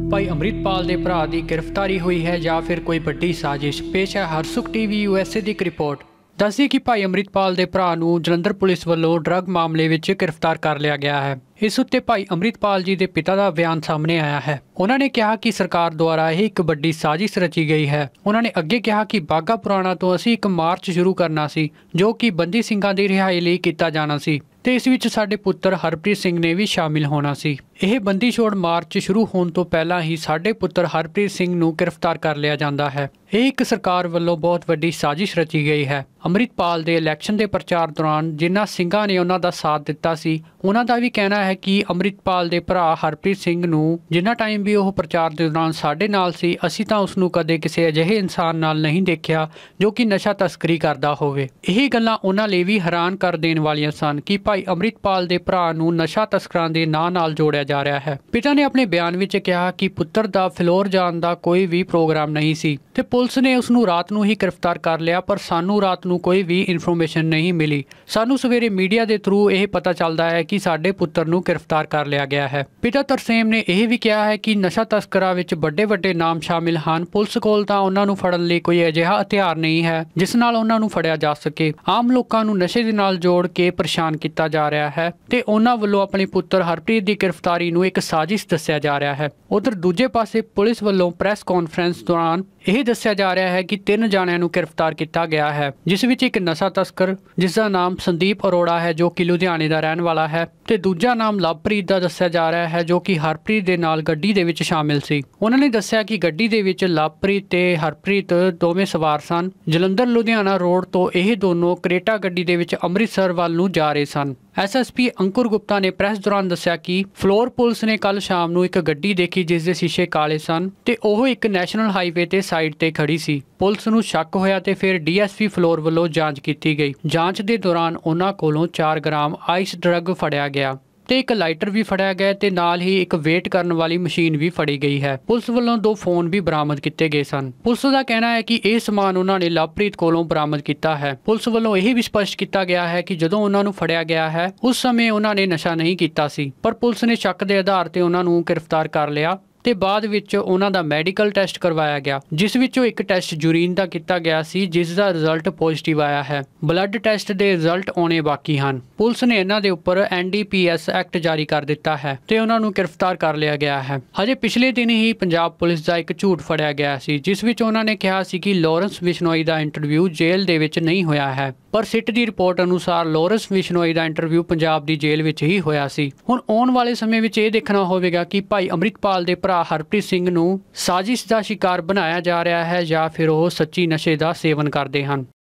ਭਾਈ ਅੰਮ੍ਰਿਤਪਾਲ ਦੇ ਭਰਾ ਦੀ ਗ੍ਰਿਫਤਾਰੀ ਹੋਈ ਹੈ ਜਾਂ ਫਿਰ ਕੋਈ ਵੱਡੀ ਸਾਜ਼ਿਸ਼। ਪੇਸ਼ ਹੈ ਹਰਸੁਖ ਟੀਵੀ USA ਦੀ ਇੱਕ ਰਿਪੋਰਟ। ਦੱਸਦੀ ਕਿ ਭਾਈ ਅੰਮ੍ਰਿਤਪਾਲ ਦੇ ਭਰਾ ਨੂੰ ਜਲੰਧਰ ਪੁਲਿਸ ਵੱਲੋਂ ਡਰੱਗ ਮਾਮਲੇ ਵਿੱਚ ਗ੍ਰਿਫਤਾਰ ਕਰ ਲਿਆ ਗਿਆ ਹੈ। ਇਸ ਉੱਤੇ ਭਾਈ ਅੰਮ੍ਰਿਤਪਾਲ ਜੀ ਦੇ ਪਿਤਾ ਦਾ ਬਿਆਨ ਸਾਹਮਣੇ ਆਇਆ ਹੈ। ਉਹਨਾਂ ਨੇ ਕਿਹਾ ਕਿ ਸਰਕਾਰ ਦੁਆਰਾ ਇਹ ਇੱਕ ਵੱਡੀ ਸਾਜ਼ਿਸ਼ ਰਚੀ ਗਈ ਹੈ। ਉਹਨਾਂ ਨੇ ਅੱਗੇ ਕਿਹਾ ਕਿ ਬਾਘਾ ਪੁਰਾਣਾ ਤੋਂ ਅਸੀਂ ਇੱਕ ਮਾਰਚ ਸ਼ੁਰੂ ਕਰਨਾ ਸੀ ਜੋ ਕਿ ਬੰਦੀ ਸਿੰਘਾਂ ਦੀ ਰਿਹਾਈ ਲਈ ਕੀਤਾ ਜਾਣਾ ਸੀ ਤੇ ਇਸ ਵਿੱਚ ਸਾਡੇ ਪੁੱਤਰ ਹਰਪ੍ਰੀਤ ਸਿੰਘ ਨੇ ਵੀ ਸ਼ਾਮਿਲ ਹੋਣਾ ਸੀ। ਇਹ ਬੰਦੀ ਛੋੜ ਮਾਰਚ ਸ਼ੁਰੂ ਹੋਣ ਤੋਂ ਪਹਿਲਾਂ ਹੀ ਸਾਡੇ ਪੁੱਤਰ ਹਰਪ੍ਰੀਤ ਸਿੰਘ ਨੂੰ ਗ੍ਰਿਫਤਾਰ ਕਰ ਲਿਆ ਜਾਂਦਾ ਹੈ। ਇਹ ਇੱਕ ਸਰਕਾਰ ਵੱਲੋਂ ਬਹੁਤ ਵੱਡੀ ਸਾਜ਼ਿਸ਼ ਰਚੀ ਗਈ ਹੈ। ਅੰਮ੍ਰਿਤਪਾਲ ਦੇ ਇਲੈਕਸ਼ਨ ਦੇ ਪ੍ਰਚਾਰ ਦੌਰਾਨ ਜਿਨ੍ਹਾਂ ਸਿੰਘਾਂ ਨੇ ਉਹਨਾਂ ਦਾ ਸਾਥ ਦਿੱਤਾ ਸੀ ਉਹਨਾਂ ਦਾ ਵੀ ਕਹਿਣਾ ਹੈ ਕਿ ਅੰਮ੍ਰਿਤਪਾਲ ਦੇ ਭਰਾ ਹਰਪ੍ਰੀਤ ਸਿੰਘ ਨੂੰ ਜਿੰਨਾ ਟਾਈਮ ਵੀ ਉਹ ਪ੍ਰਚਾਰ ਦੇ ਦੌਰਾਨ ਸਾਡੇ ਨਾਲ ਸੀ, ਅਸੀਂ ਤਾਂ ਉਸ ਨੂੰ ਕਦੇ ਕਿਸੇ ਅਜਿਹੇ ਇਨਸਾਨ ਨਾਲ ਨਹੀਂ ਦੇਖਿਆ ਜੋ ਕਿ ਨਸ਼ਾ ਤਸਕਰੀ ਕਰਦਾ ਹੋਵੇ। ਇਹ ਗੱਲਾਂ ਉਹਨਾਂ ਲਈ ਵੀ ਹੈਰਾਨ ਕਰ ਦੇਣ ਵਾਲੀਆਂ ਸਨ ਕਿ ਭਾਈ ਅੰਮ੍ਰਿਤਪਾਲ ਦੇ ਭਰਾ ਨੂੰ ਨਸ਼ਾ ਤਸਕਰਾਂ ਦੇ ਨਾਂ ਨਾਲ ਜੋੜਿਆ ਜਾ ਰਿਹਾ ਹੈ। ਪਿਤਾ ਨੇ ਆਪਣੇ ਬਿਆਨ ਵਿੱਚ ਕਿਹਾ ਕਿ ਪੁੱਤਰ ਦਾ ਫਿਲੌਰ ਜਾਣ ਦਾ ਕੋਈ ਵੀ ਪ੍ਰੋਗਰਾਮ ਨਹੀਂ ਸੀ ਤੇ ਪੁਲਿਸ ਨੇ ਉਸ ਨੂੰ ਰਾਤ ਨੂੰ ਹੀ ਗ੍ਰਿਫਤਾਰ ਕਰ ਲਿਆ, ਪਰ ਸਾਨੂੰ ਰਾਤ ਨੂੰ ਕੋਈ ਵੀ ਇਨਫੋਰਮੇਸ਼ਨ ਨਹੀਂ ਮਿਲੀ। ਸਾਨੂੰ ਸਵੇਰੇ ਮੀਡੀਆ ਦੇ ਥਰੂ ਇਹ ਪਤਾ ਚੱਲਦਾ ਹੈ ਕਿ ਸਾਡੇ ਪੁੱਤਰ ਨੂੰ ਗ੍ਰਿਫਤਾਰ ਕਰ ਲਿਆ ਗਿਆ ਹੈ। ਪਿਤਾ ਤਰਸੇਮ ਨੇ ਇਹ ਵੀ ਕਿਹਾ ਹੈ ਕਿ ਨਸ਼ਾ ਤਸਕਰਾਂ ਵਿੱਚ ਵੱਡੇ ਨਾਮ ਸ਼ਾਮਿਲ ਹਨ। ਪੁਲਿਸ ਕੋਲ ਤਾਂ ਉਹਨਾਂ ਨੂੰ ਫੜਨ ਲਈ ਕੋਈ ਅਜਿਹਾ ਹਥਿਆਰ ਨਹੀਂ ਹੈ ਜਿਸ ਨਾਲ ਉਹਨਾਂ ਨੂੰ ਫੜਿਆ ਜਾ ਸਕੇ। ਆਮ ਲੋਕਾਂ ਨੂੰ ਨਸ਼ੇ ਦੇ ਨਾਲ ਜੋੜ ਕੇ ਪਰੇਸ਼ਾਨ ਕੀਤਾ ਜਾ ਰਿਹਾ ਹੈ ਤੇ ਉਹਨਾਂ ਵੱਲੋਂ ਆਪਣੇ ਪੁੱਤਰ ਹਰਪ੍ਰੀਤ ਦੀ ਗ੍ਰਿਫਤਾਰੀ ਨੂੰ ਇੱਕ ਸਾਜ਼ਿਸ਼ ਦੱਸਿਆ ਜਾ ਰਿਹਾ ਹੈ। ਉਧਰ ਦੂਜੇ ਪਾਸੇ ਪੁਲਿਸ ਵੱਲੋਂ ਪ੍ਰੈਸ ਕਾਨਫਰੰਸ ਦੌਰਾਨ ਇਹ ਦੱਸਿਆ ਜਾ ਰਿਹਾ ਹੈ ਕਿ 3 ਜਾਣਿਆਂ ਨੂੰ ਗ੍ਰਿਫਤਾਰ ਕੀਤਾ ਗਿਆ ਹੈ, ਜਿਸ ਵਿੱਚ ਇੱਕ ਨਸ਼ਾ ਤਸਕਰ ਜਿਸ ਦਾ ਨਾਮ ਸੰਦੀਪ ਅਰੋੜਾ ਹੈ ਜੋ ਕਿ ਲੁਧਿਆਣੇ ਦਾ ਰਹਿਣ ਵਾਲਾ ਹੈ ਤੇ ਦੂਜਾ ਨਾਮ ਲਵਪ੍ਰੀਤ ਦਾ ਦੱਸਿਆ ਜਾ ਰਿਹਾ ਹੈ ਜੋ ਕਿ ਹਰਪ੍ਰੀਤ ਦੇ ਨਾਲ ਗੱਡੀ ਦੇ ਵਿੱਚ ਸ਼ਾਮਿਲ ਸੀ। ਉਹਨਾਂ ਨੇ ਦੱਸਿਆ ਕਿ ਗੱਡੀ ਦੇ ਵਿੱਚ ਲਵਪ੍ਰੀਤ ਤੇ ਹਰਪ੍ਰੀਤ ਦੋਵੇਂ ਸਵਾਰ ਸਨ। ਜਲੰਧਰ ਲੁਧਿਆਣਾ ਰੋਡ ਤੋਂ ਇਹ ਦੋਨੋਂ ਕਰੇਟਾ ਗੱਡੀ ਦੇ ਵਿੱਚ ਅੰਮ੍ਰਿਤਸਰ ਵੱਲ ਨੂੰ ਜਾ ਰਹੇ ਸਨ। SSP ਅੰਕੁਰ ਗੁਪਤਾ ਨੇ ਪ੍ਰੈਸ ਦੌਰਾਨ ਦੱਸਿਆ ਕਿ ਫਲੋਰ ਪੁਲਿਸ ਨੇ ਕੱਲ ਸ਼ਾਮ ਨੂੰ ਇੱਕ ਗੱਡੀ ਦੇਖੀ ਜਿਸ ਦੇ ਸ਼ੀਸ਼ੇ ਕਾਲੇ ਸਨ ਤੇ ਉਹ ਇੱਕ ਨੈਸ਼ਨਲ ਹਾਈਵੇ ਤੇ ਸਾਈਡ ਤੇ ਖੜੀ ਸੀ। ਪੁਲਿਸ ਨੂੰ ਸ਼ੱਕ ਹੋਇਆ ਤੇ ਫਿਰ DSP ਫਲੋਰ ਵੱਲੋਂ ਜਾਂਚ ਕੀਤੀ ਗਈ। ਜਾਂਚ ਦੇ ਦੌਰਾਨ ਉਹਨਾਂ ਕੋਲੋਂ 4 ਗ੍ਰਾਮ ਆਈਸ ਡਰੱਗ ਫੜਿਆ ਗਿਆ ਤੇ ਇੱਕ ਲਾਈਟਰ ਵੀ ਫੜਿਆ ਗਿਆ ਤੇ ਨਾਲ ਹੀ ਇੱਕ ਵੇਟ ਕਰਨ ਵਾਲੀ ਮਸ਼ੀਨ ਵੀ ਫੜੀ ਗਈ ਹੈ। ਪੁਲਿਸ ਵੱਲੋਂ 2 ਫੋਨ ਵੀ ਬਰਾਮਦ ਕੀਤੇ ਗਏ ਸਨ। ਪੁਲਿਸ ਦਾ ਕਹਿਣਾ ਹੈ ਕਿ ਇਹ ਸਮਾਨ ਉਹਨਾਂ ਨੇ ਲਵਪ੍ਰੀਤ ਕੋਲੋਂ ਬਰਾਮਦ ਕੀਤਾ ਹੈ। ਪੁਲਿਸ ਵੱਲੋਂ ਇਹ ਵੀ ਸਪਸ਼ਟ ਕੀਤਾ ਗਿਆ ਹੈ ਕਿ ਜਦੋਂ ਉਹਨਾਂ ਨੂੰ ਫੜਿਆ ਗਿਆ ਹੈ ਉਸ ਸਮੇਂ ਉਹਨਾਂ ਨੇ ਨਸ਼ਾ ਨਹੀਂ ਕੀਤਾ ਸੀ, ਪਰ ਪੁਲਿਸ ਨੇ ਸ਼ੱਕ ਦੇ ਆਧਾਰ ਤੇ ਉਹਨਾਂ ਨੂੰ ਗ੍ਰਿਫਤਾਰ ਕਰ ਲਿਆ ਤੇ ਬਾਅਦ ਵਿੱਚ ਉਹਨਾਂ ਦਾ ਮੈਡੀਕਲ ਟੈਸਟ ਕਰਵਾਇਆ ਗਿਆ, ਜਿਸ ਵਿੱਚੋਂ ਇੱਕ ਟੈਸਟ ਯੂਰੀਨ ਦਾ ਕੀਤਾ ਗਿਆ ਸੀ ਜਿਸ ਦਾ ਰਿਜ਼ਲਟ ਪੋਜ਼ਿਟਿਵ ਆਇਆ ਹੈ। ਬਲੱਡ ਟੈਸਟ ਦੇ ਰਿਜ਼ਲਟ ਆਉਣੇ ਬਾਕੀ ਹਨ। ਪੁਲਿਸ ਨੇ ਇਹਨਾਂ ਦੇ ਉੱਪਰ NDPS ਐਕਟ ਜਾਰੀ ਕਰ ਦਿੱਤਾ ਹੈ ਤੇ ਉਹਨਾਂ ਨੂੰ ਗ੍ਰਿਫਤਾਰ ਕਰ ਲਿਆ ਗਿਆ ਹੈ। ਹਜੇ ਪਿਛਲੇ ਦਿਨ ਹੀ ਪੰਜਾਬ ਪੁਲਿਸ ਦਾ ਇੱਕ ਝੂਠ ਫੜਿਆ ਗਿਆ ਸੀ ਜਿਸ ਵਿੱਚ ਉਹਨਾਂ ਨੇ ਕਿਹਾ ਸੀ ਕਿ ਲਾਰੈਂਸ ਬਿਸ਼ਨੋਈ ਦਾ ਇੰਟਰਵਿਊ ਜੇਲ੍ਹ ਦੇ ਵਿੱਚ ਨਹੀਂ ਹੋਇਆ ਹੈ, ਪਰ ਸਿੱਟ ਦੀ ਰਿਪੋਰਟ ਅਨੁਸਾਰ ਲਾਰੈਂਸ ਬਿਸ਼ਨੋਈ ਦਾ ਇੰਟਰਵਿਊ ਪੰਜਾਬ ਦੀ ਜੇਲ੍ਹ ਵਿੱਚ ਹੀ ਹੋਇਆ ਸੀ। ਹੁਣ ਆਉਣ ਵਾਲੇ ਸਮੇਂ ਵਿੱਚ ਇਹ ਦੇਖਣਾ ਹੋਵੇਗਾ ਕਿ ਭਾਈ ਅੰਮ੍ਰਿਤਪਾਲ ਦੇ ਭਰਾ ਹਰਪ੍ਰੀਤ ਸਿੰਘ ਨੂੰ ਸਾਜ਼ਿਸ਼ ਦਾ ਸ਼ਿਕਾਰ ਬਣਾਇਆ ਜਾ ਰਿਹਾ ਹੈ ਜਾਂ ਫਿਰ ਉਹ ਸੱਚੀ ਨਸ਼ੇ ਦਾ ਸੇਵਨ ਕਰਦੇ ਹਨ।